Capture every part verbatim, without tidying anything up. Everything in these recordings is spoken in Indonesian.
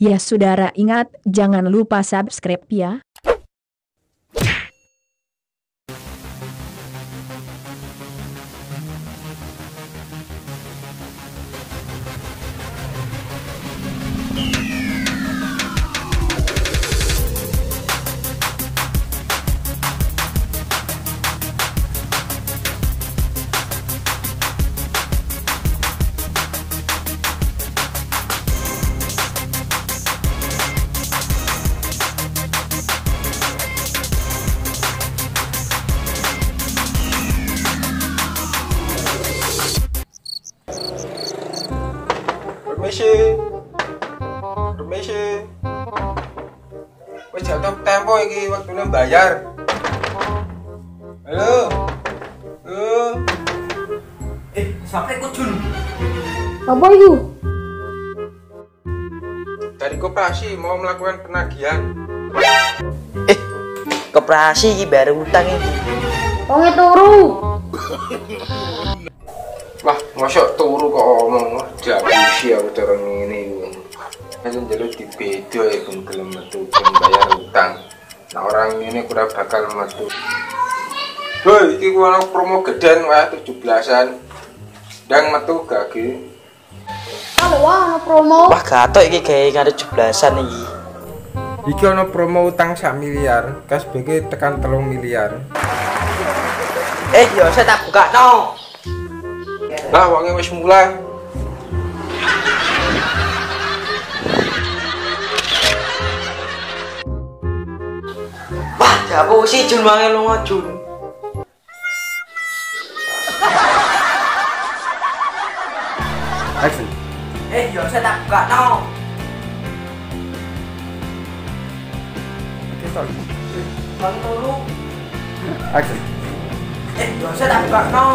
Ya saudara, ingat, jangan lupa subscribe ya. Permisi, permisi. Wis jatuh tempo iki waktune bayar. Halo. Halo. Eh, sampai kok Jun? Apa itu? Dari koperasi mau melakukan penagihan. Eh, koperasi iki bare utang iki. Wong turu. Wah, mosok turu kok omong jabusi aku cara ngene iku. Ayo njaluk dibedo ya ben gelem metu ben bayar utang. Nah orang ini kurang bakal metu. Hei, iki ku ana promo geden wae tujuh belasan. Ndang metu gage. Kalau wah promo. Wah, gatok iki gawe karo jeblasan iki. Iki ana promo utang sak miliar, kas B G tekan telung miliar. Eh, yo saya tak buka no. Lah wonge wis mulai. Wah, jago si Jun wangi lunga Jun. Action. Eh, yo saya tak buka no. Oke, sorry. Bang turu. Action. Eh, yo saya tak buka no.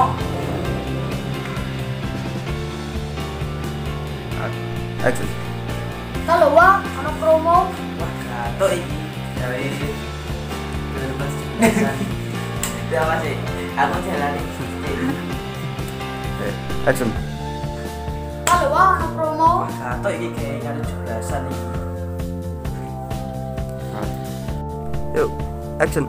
Action. Kalau wah ana promo. Wah, gatok iki. Gawe bebas. Ya masih. Aku jalan iki. Action. Kalau wah ana promo. Wah, gatok iki gawe karo jeblasan iki. Yuk, action.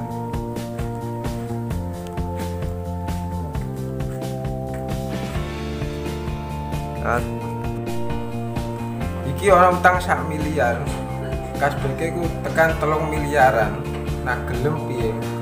Cut. Iki orang utang sak miliar, kas B G ku tekan telung miliaran. Nah gelem piye?